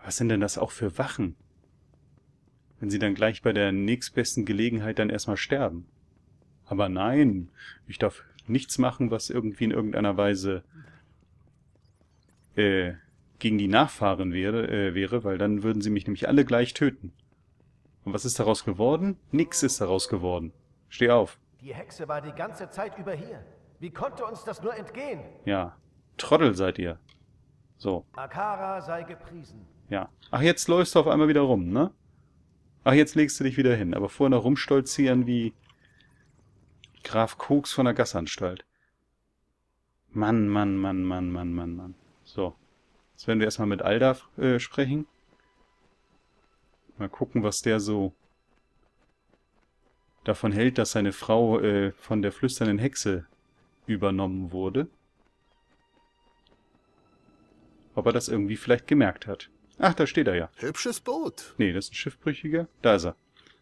Was sind denn das auch für Wachen? Wenn sie dann gleich bei der nächstbesten Gelegenheit dann erstmal sterben. Aber nein, ich darf nichts machen, was irgendwie in irgendeiner Weise gegen die Nachfahren wäre, weil dann würden sie mich nämlich alle gleich töten. Und was ist daraus geworden? Nix ist daraus geworden. Steh auf. Die Hexe war die ganze Zeit über hier. Wie konnte uns das nur entgehen? Ja, Trottel seid ihr. So, Akara sei gepriesen. ja. Ach, jetzt läufst du auf einmal wieder rum, ne? Ach, jetzt legst du dich wieder hin. Aber vorher noch rumstolzieren wie Graf Koks von der Gassanstalt. Mann, Mann, Mann, Mann, Mann, Mann, Mann. So, jetzt werden wir erstmal mit Aldaf sprechen. Mal gucken, was der so davon hält, dass seine Frau von der flüsternden Hexe übernommen wurde. Ob er das irgendwie vielleicht gemerkt hat. Ach, da steht er ja. Hübsches Boot. Nee, das ist ein Schiffbrüchiger. Da ist er.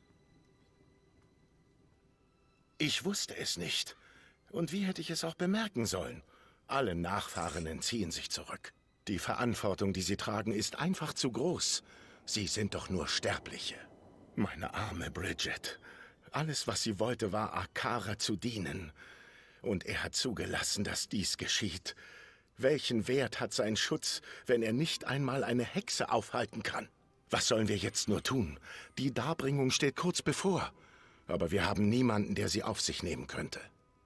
Ich wusste es nicht. Und wie hätte ich es auch bemerken sollen? Alle Nachfahrenen ziehen sich zurück. Die Verantwortung, die sie tragen, ist einfach zu groß. Sie sind doch nur Sterbliche. Meine arme Bridget. Alles, was sie wollte, war Akara zu dienen. Und er hat zugelassen, dass dies geschieht. Welchen Wert hat sein Schutz, wenn er nicht einmal eine Hexe aufhalten kann? Was sollen wir jetzt nur tun? Die Darbringung steht kurz bevor. Aber wir haben niemanden, der sie auf sich nehmen könnte.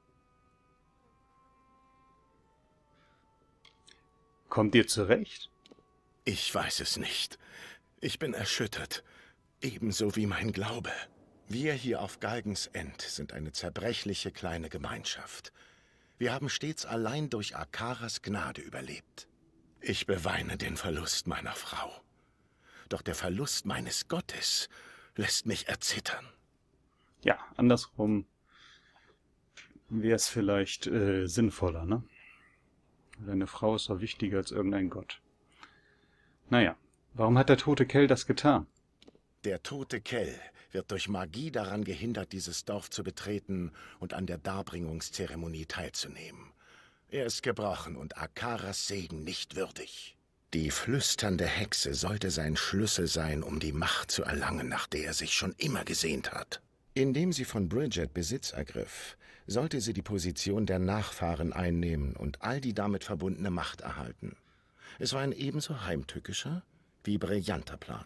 Kommt ihr zurecht? Ich weiß es nicht. Ich bin erschüttert. Ebenso wie mein Glaube. Wir hier auf Galgens End sind eine zerbrechliche kleine Gemeinschaft. Wir haben stets allein durch Akaras Gnade überlebt. Ich beweine den Verlust meiner Frau. Doch der Verlust meines Gottes lässt mich erzittern. Ja, andersrum wäre es vielleicht sinnvoller, ne? Deine Frau ist doch wichtiger als irgendein Gott. Naja, warum hat der tote Kell das getan? Der tote Kell wird durch Magie daran gehindert, dieses Dorf zu betreten und an der Darbringungszeremonie teilzunehmen. Er ist gebrochen und Akaras Segen nicht würdig. Die flüsternde Hexe sollte sein Schlüssel sein, um die Macht zu erlangen, nach der er sich schon immer gesehnt hat. Indem sie von Bridget Besitz ergriff, sollte sie die Position der Nachfahren einnehmen und all die damit verbundene Macht erhalten. Es war ein ebenso heimtückischer wie brillanter Plan.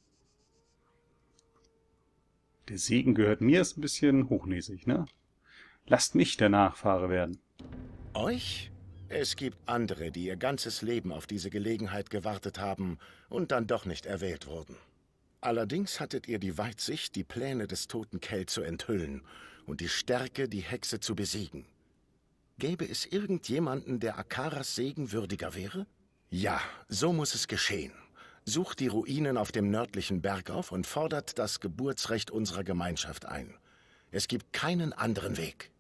Der Segen gehört mir, ist ein bisschen hochnäsig, ne? Lasst mich der Nachfahre werden. Euch? Es gibt andere, die ihr ganzes Leben auf diese Gelegenheit gewartet haben und dann doch nicht erwählt wurden. Allerdings hattet ihr die Weitsicht, die Pläne des toten Kell zu enthüllen und die Stärke, die Hexe zu besiegen. Gäbe es irgendjemanden, der Akaras Segen würdiger wäre? Ja, so muss es geschehen. Sucht die Ruinen auf dem nördlichen Berg auf und fordert das Geburtsrecht unserer Gemeinschaft ein. Es gibt keinen anderen Weg.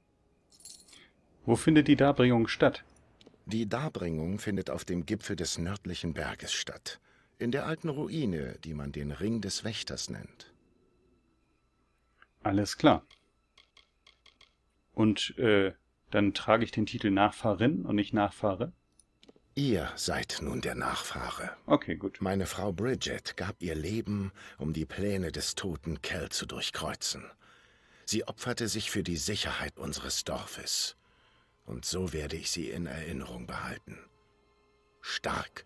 Wo findet die Darbringung statt? Die Darbringung findet auf dem Gipfel des nördlichen Berges statt. In der alten Ruine, die man den Ring des Wächters nennt. Alles klar. Und dann trage ich den Titel Nachfahrin und nicht Nachfahre? Ihr seid nun der Nachfahre. Okay, gut. Meine Frau Bridget gab ihr Leben, um die Pläne des toten Kell zu durchkreuzen. Sie opferte sich für die Sicherheit unseres Dorfes. Und so werde ich sie in Erinnerung behalten. Stark.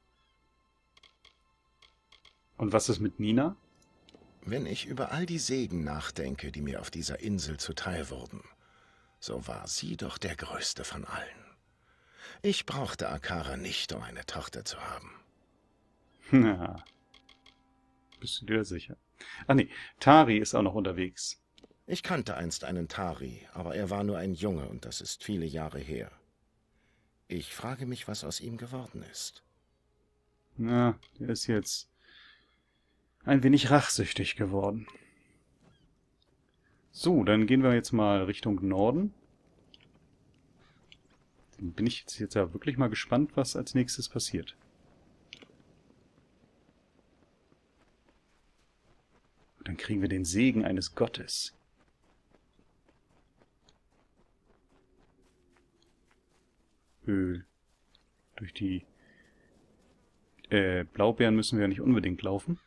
Und was ist mit Nina? Wenn ich über all die Segen nachdenke, die mir auf dieser Insel zuteil wurden, so war sie doch der größte von allen. Ich brauchte Akara nicht, um eine Tochter zu haben. Na, bist du dir sicher? Ach nee, Tari ist auch noch unterwegs. Ich kannte einst einen Tari, aber er war nur ein Junge und das ist viele Jahre her. Ich frage mich, was aus ihm geworden ist. Na, der ist jetzt ein wenig rachsüchtig geworden. So, dann gehen wir jetzt mal Richtung Norden. Dann bin ich jetzt ja wirklich mal gespannt, was als nächstes passiert. Dann kriegen wir den Segen eines Gottes. Öl. Durch die Blaubeeren müssen wir ja nicht unbedingt laufen.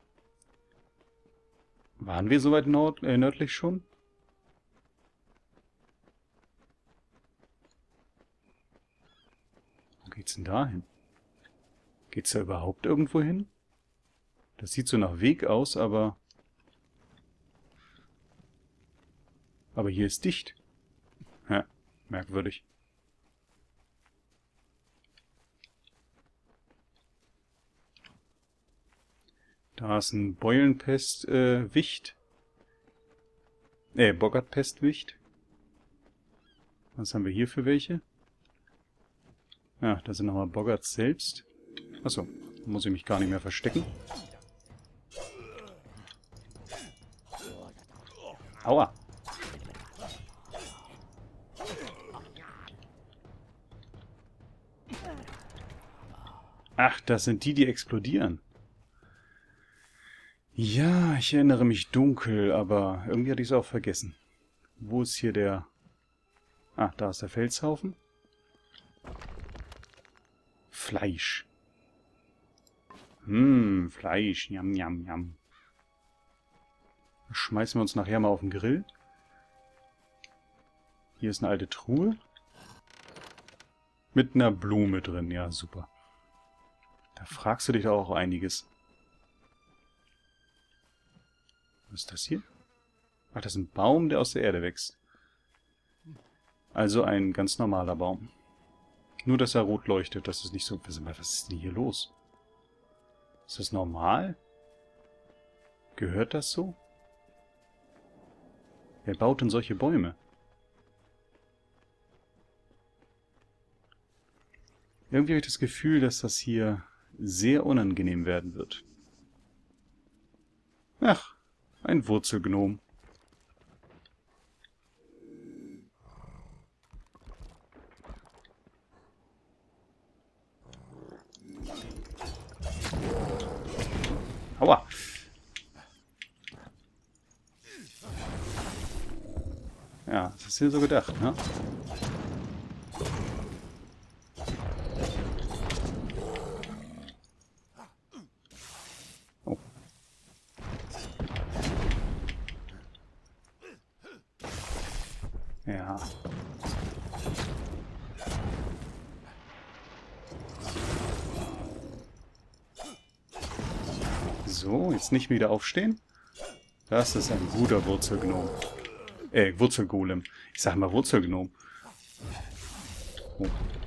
Waren wir soweit nördlich schon? Wo geht's denn da hin? Geht's da überhaupt irgendwo hin? Das sieht so nach Weg aus, aber... Aber hier ist dicht. Ja, merkwürdig. Da ist ein Beulenpest-Wicht. Boggartpest-Wicht. Was haben wir hier für welche? Ja, da sind nochmal Boggarts selbst. Achso, muss ich mich gar nicht mehr verstecken. Aua! Ach, das sind die, die explodieren. Ja, ich erinnere mich dunkel, aber irgendwie hatte ich es auch vergessen. Wo ist hier der... Ah, da ist der Felshaufen. Fleisch. Fleisch. Yam, yam, yam. Das schmeißen wir uns nachher mal auf den Grill. Hier ist eine alte Truhe. Mit einer Blume drin. Ja, super. Da fragst du dich auch einiges. Was ist das hier? Ach, das ist ein Baum, der aus der Erde wächst. Also ein ganz normaler Baum. Nur, dass er rot leuchtet. Das ist nicht so... Was ist denn hier los? Ist das normal? Gehört das so? Wer baut denn solche Bäume? Irgendwie habe ich das Gefühl, dass das hier sehr unangenehm werden wird. Ach, ein Wurzelgnom. Aua! Ja, das ist hier so gedacht, ne? Oh. Ja. So, jetzt nicht wieder aufstehen. Das ist ein guter Wurzelgnom. Wurzelgolem. Ich sag mal Wurzelgnom. Oh.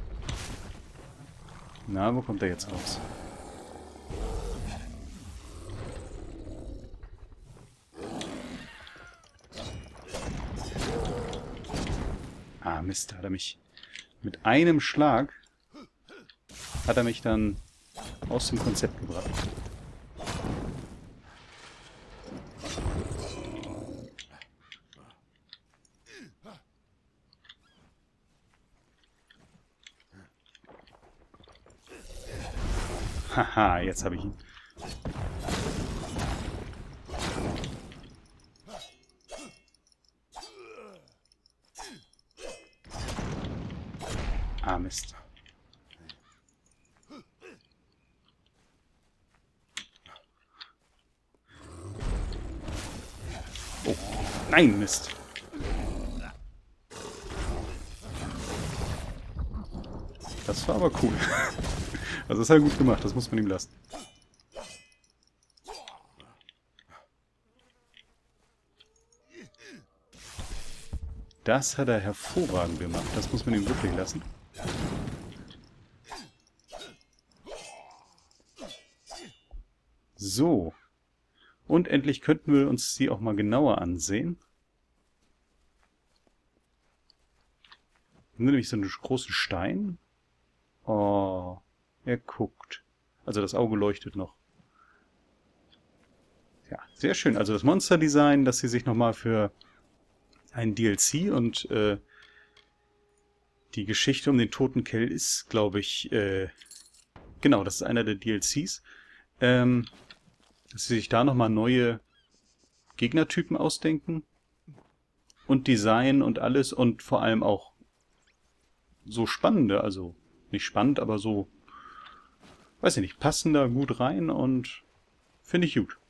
Na, wo kommt er jetzt raus? Ah, Mist, hat er mich... Mit einem Schlag hat er mich dann aus dem Konzept gebracht. Haha, jetzt habe ich ihn. Ah, Mist. Oh, nein, Mist. Das war aber cool. Also das hat er gut gemacht, das muss man ihm lassen. Das hat er hervorragend gemacht, das muss man ihm wirklich lassen. So. Und endlich könnten wir uns sie auch mal genauer ansehen. Nur nämlich so einen großen Stein. Oh, er guckt. Also das Auge leuchtet noch. Ja, sehr schön. Also das Monster-Design, das sie sich nochmal für ein DLC und die Geschichte um den toten Kell ist, glaube ich, genau, das ist einer der DLCs. Dass sie sich da nochmal neue Gegnertypen ausdenken und Design und alles und vor allem auch so spannende, also nicht spannend, aber so weiß ich nicht, passen da gut rein und finde ich gut.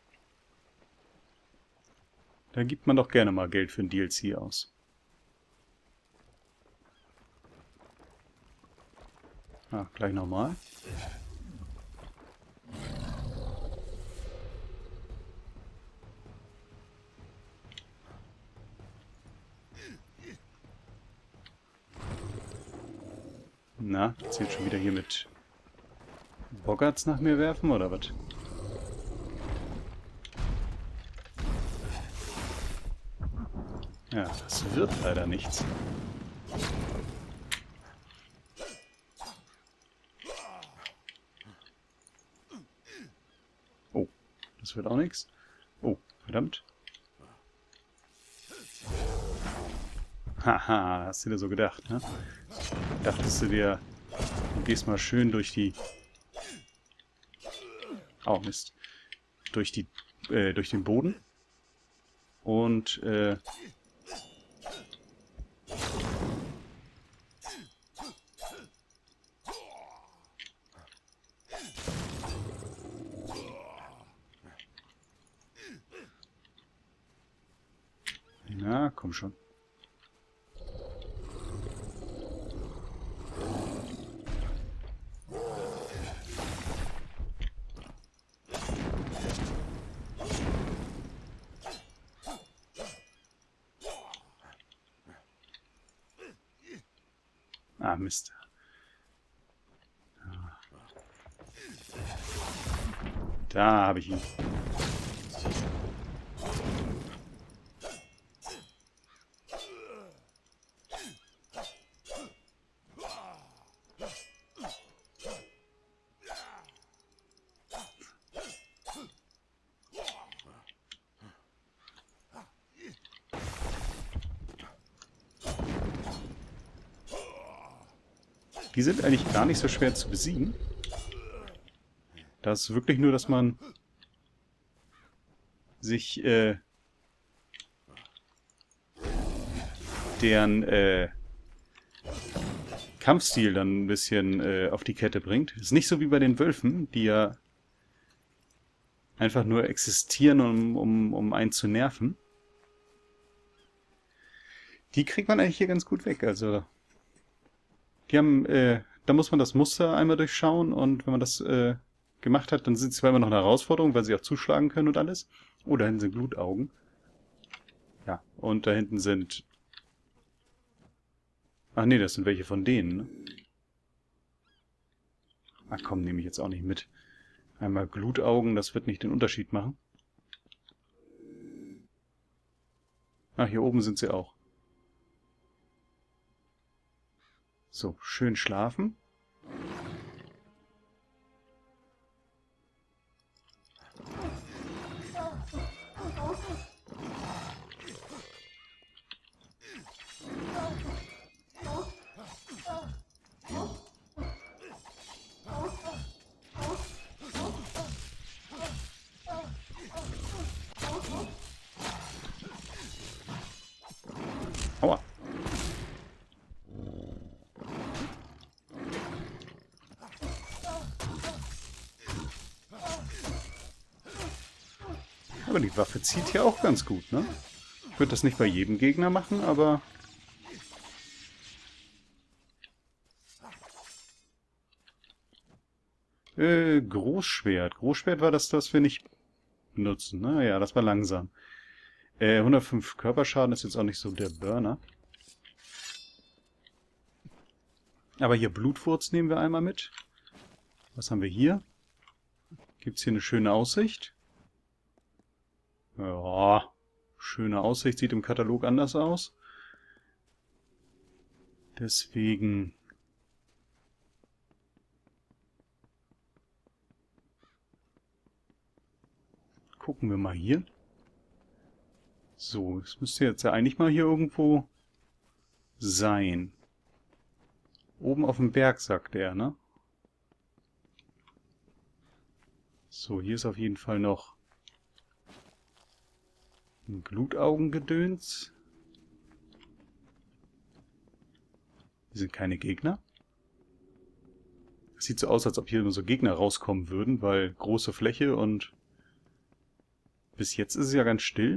Da gibt man doch gerne mal Geld für ein DLC aus. Ah, gleich nochmal. Na, zählt schon wieder hier mit Boggarts nach mir werfen, oder was? Ja, das wird leider nichts. Oh, das wird auch nichts. Oh, verdammt. Haha, hast du dir so gedacht, ne? Dachtest du dir, du gehst mal schön durch die... Oh, Mist. Durch den Boden. Und, na, komm schon. Ah, Mist. Da habe ich ihn. Die sind eigentlich gar nicht so schwer zu besiegen. Das ist wirklich nur, dass man sich deren Kampfstil dann ein bisschen auf die Kette bringt. Ist nicht so wie bei den Wölfen, die ja einfach nur existieren, um einen zu nerven. Die kriegt man eigentlich hier ganz gut weg. Also die haben, da muss man das Muster einmal durchschauen und wenn man das gemacht hat, dann sind sie zwar immer noch eine Herausforderung, weil sie auch zuschlagen können und alles. Oh, da hinten sind Glutaugen. Ja, und da hinten sind... Ach nee, das sind welche von denen, ne? Ach komm, nehme ich jetzt auch nicht mit. Einmal Glutaugen, das wird nicht den Unterschied machen. Ach, hier oben sind sie auch. So, schön schlafen. Aua. Aber die Waffe zieht hier auch ganz gut, ne? Ich würde das nicht bei jedem Gegner machen, aber... Großschwert. Großschwert war das, was wir nicht benutzen, ne? Ja, das war langsam. 105 Körperschaden ist jetzt auch nicht so der Burner. Aber hier Blutwurz nehmen wir einmal mit. Was haben wir hier? Gibt es hier eine schöne Aussicht? Ja, schöne Aussicht, sieht im Katalog anders aus. Deswegen... Gucken wir mal hier. So, es müsste jetzt ja eigentlich mal hier irgendwo sein. Oben auf dem Berg, sagt er, ne? So, hier ist auf jeden Fall noch ein Glutaugengedöns. Hier sind keine Gegner. Sieht so aus, als ob hier nur so Gegner rauskommen würden, weil große Fläche und bis jetzt ist es ja ganz still.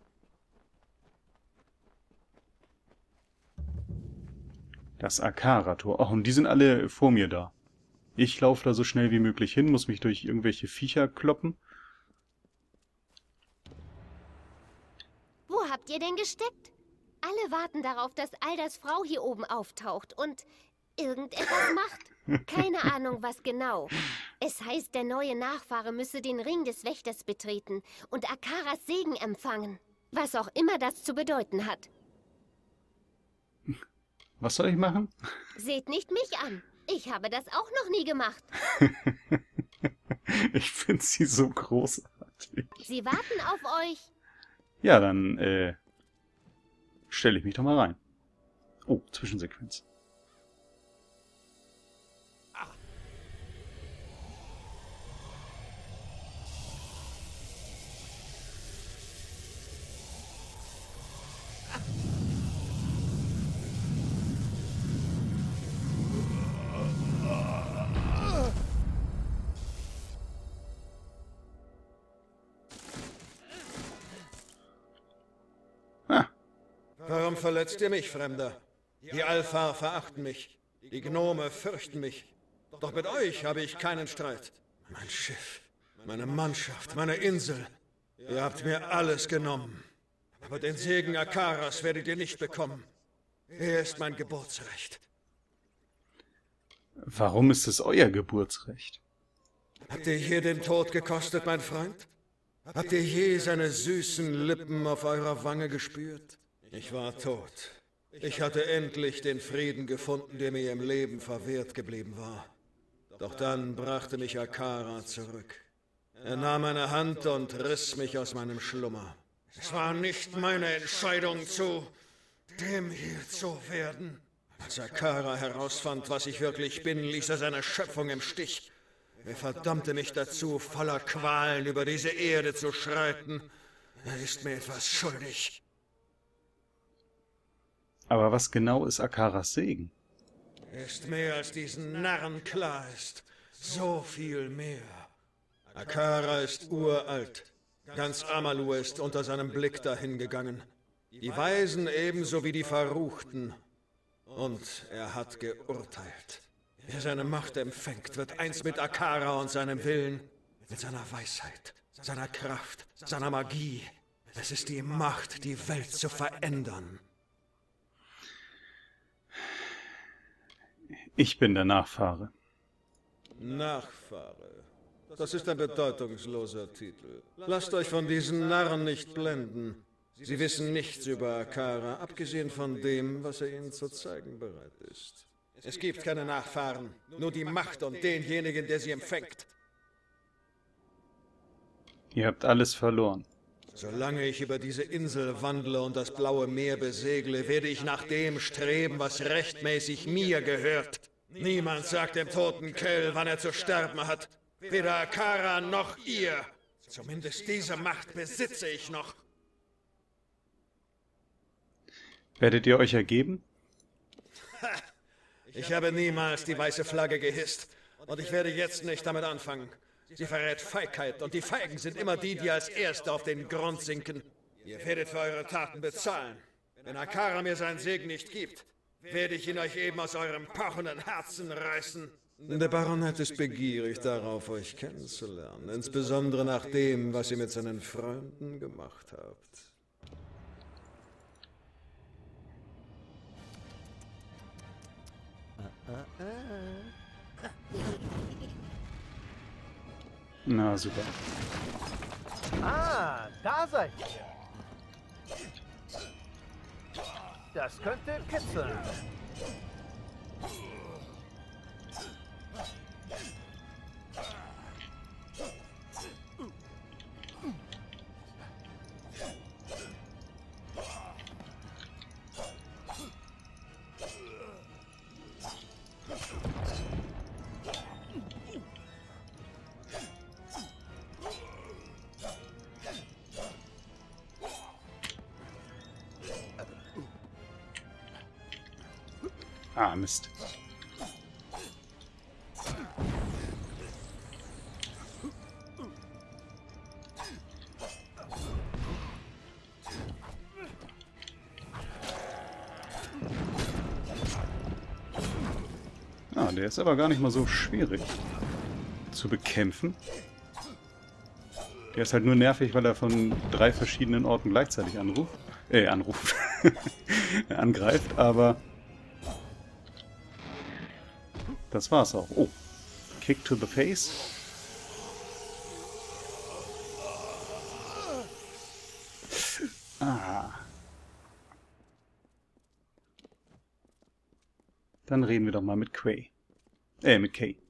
Das Akara-Tor. Ach, und die sind alle vor mir da. Ich laufe da so schnell wie möglich hin, muss mich durch irgendwelche Viecher kloppen. Wo habt ihr denn gesteckt? Alle warten darauf, dass Alders Frau hier oben auftaucht und irgendetwas macht. Keine Ahnung, was genau. Es heißt, der neue Nachfahre müsse den Ring des Wächters betreten und Akaras Segen empfangen. Was auch immer das zu bedeuten hat. Was soll ich machen? Seht nicht mich an. Ich habe das auch noch nie gemacht. Ich finde sie so großartig. Sie warten auf euch. Ja, dann stelle ich mich doch mal rein. Oh, Zwischensequenz. Warum verletzt ihr mich, Fremder? Die Alfar verachten mich. Die Gnome fürchten mich. Doch mit euch habe ich keinen Streit. Mein Schiff, meine Mannschaft, meine Insel. Ihr habt mir alles genommen. Aber den Segen Akaras werdet ihr nicht bekommen. Er ist mein Geburtsrecht. Warum ist es euer Geburtsrecht? Habt ihr je den Tod gekostet, mein Freund? Habt ihr je seine süßen Lippen auf eurer Wange gespürt? Ich war tot. Ich hatte endlich den Frieden gefunden, der mir im Leben verwehrt geblieben war. Doch dann brachte mich Akara zurück. Er nahm meine Hand und riss mich aus meinem Schlummer. Es war nicht meine Entscheidung, zu dem hier zu werden. Als Akara herausfand, was ich wirklich bin, ließ er seine Schöpfung im Stich. Er verdammte mich dazu, voller Qualen über diese Erde zu schreiten. Er ist mir etwas schuldig. Aber was genau ist Akaras Segen? Ist mehr als diesen Narren klar ist. So viel mehr. Akara ist uralt. Ganz Amalu ist unter seinem Blick dahingegangen. Die Weisen ebenso wie die Verruchten. Und er hat geurteilt. Wer seine Macht empfängt, wird eins mit Akara und seinem Willen, mit seiner Weisheit, seiner Kraft, seiner Magie. Es ist die Macht, die Welt zu verändern. Ich bin der Nachfahre. Nachfahre. Das ist ein bedeutungsloser Titel. Lasst euch von diesen Narren nicht blenden. Sie wissen nichts über Akara, abgesehen von dem, was er ihnen zu zeigen bereit ist. Es gibt keine Nachfahren, nur die Macht und denjenigen, der sie empfängt. Ihr habt alles verloren. Solange ich über diese Insel wandle und das blaue Meer besegle, werde ich nach dem streben, was rechtmäßig mir gehört. Niemand sagt dem toten Kell, wann er zu sterben hat. Weder Akara noch ihr. Zumindest diese Macht besitze ich noch. Werdet ihr euch ergeben? Ich habe niemals die weiße Flagge gehisst. Und ich werde jetzt nicht damit anfangen. Sie verrät Feigheit und die Feigen sind immer die, die als Erste auf den Grund sinken. Ihr werdet für eure Taten bezahlen. Wenn Akara mir seinen Segen nicht gibt, werde ich ihn euch eben aus eurem pochenden Herzen reißen. Der Baronet ist begierig darauf, euch kennenzulernen. Insbesondere nach dem, was ihr mit seinen Freunden gemacht habt. Na, super. Ah, da seid ihr. Das könnte kitzeln. Ah, Mist. Ah, der ist aber gar nicht mal so schwierig zu bekämpfen. Der ist halt nur nervig, weil er von 3 verschiedenen Orten gleichzeitig angreift, aber das war's auch. Oh, Kick to the face. Ah. Dann reden wir doch mal mit Quay. Mit Kay.